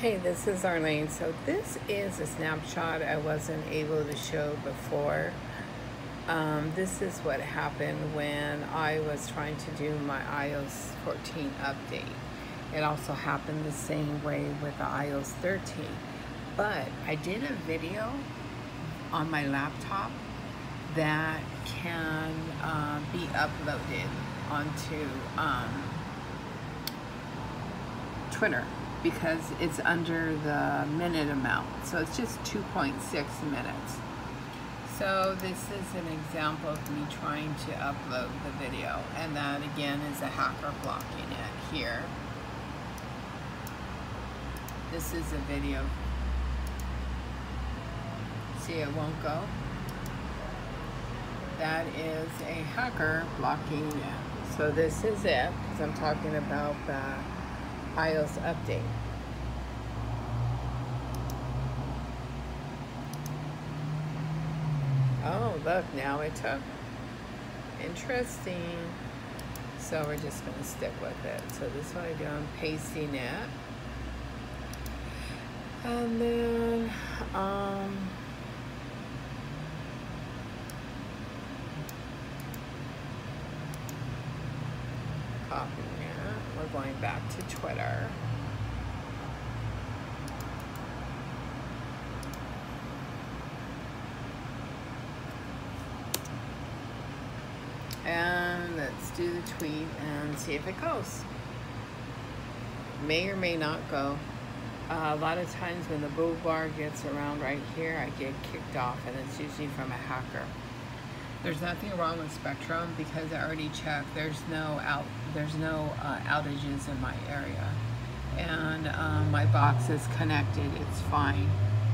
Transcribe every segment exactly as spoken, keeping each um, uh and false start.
Hey, this is Arlene. So this is a snapshot I wasn't able to show before. Um, this is what happened when I was trying to do my i O S fourteen update. It also happened the same way with the i O S thirteen. But I did a video on my laptop that can uh, be uploaded onto um, Twitter, because it's under the minute amount. So it's just two point six minutes. So this is an example of me trying to upload the video, and that again is a hacker blocking it here. This is a video. See, it won't go. That is a hacker blocking it. So this is it, because I'm talking about the i O S update. Oh, look, now it took. Interesting. So we're just going to stick with it. So this is what I do. I'm pasting it. And then, um, copying it. We're going back to Twitter. And let's do the tweet and see if it goes. May or may not go. Uh, a lot of times when the blue bar gets around right here, I get kicked off, and it's usually from a hacker. There's nothing wrong with Spectrum because I already checked. There's no out. There's no uh, outages in my area, and uh, my box is connected. It's fine.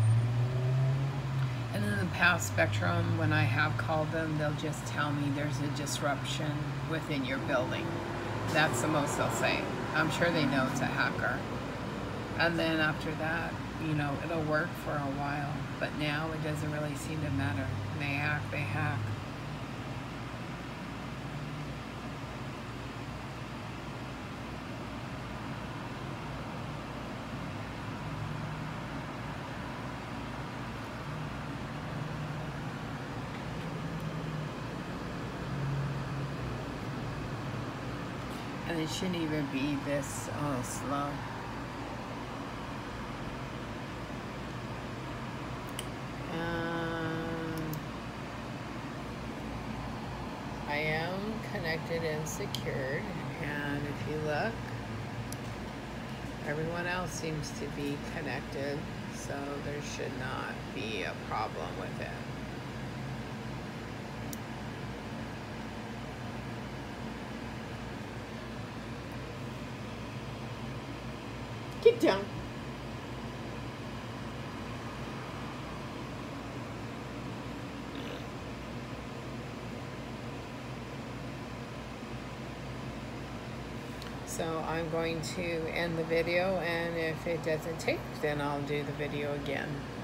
And in the past, Spectrum, when I have called them, they'll just tell me there's a disruption within your building. That's the most they'll say. I'm sure they know it's a hacker. And then after that, you know, it'll work for a while. But now it doesn't really seem to matter. They hack, they hack. And it shouldn't even be this oh, slow. Um, I am connected and secured, and if you look, everyone else seems to be connected, so there should not be a problem with it. Get down. So I'm going to end the video, and if it doesn't take, then I'll do the video again.